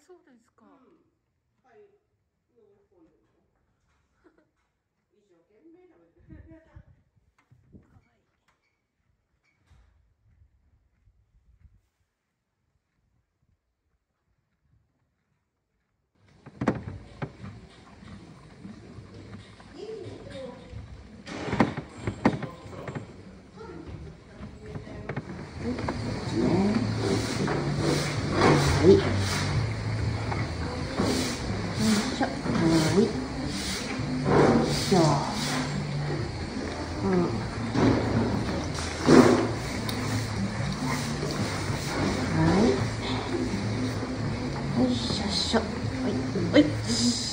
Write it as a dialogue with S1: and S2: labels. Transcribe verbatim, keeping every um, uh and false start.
S1: そうですか。
S2: うん、はい、のめり込んでるの。一生懸命食べてる。
S1: かわいい。
S3: はい。よいしょ。はい。よいしょ。うん。はい。よいしょしょ。はい。はい。